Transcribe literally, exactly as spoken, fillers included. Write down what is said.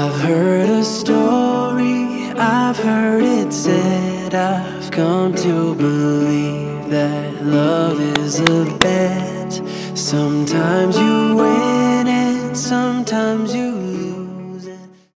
I've heard a story, I've heard it said, I've come to believe that love is a bet. Sometimes you win and sometimes you lose.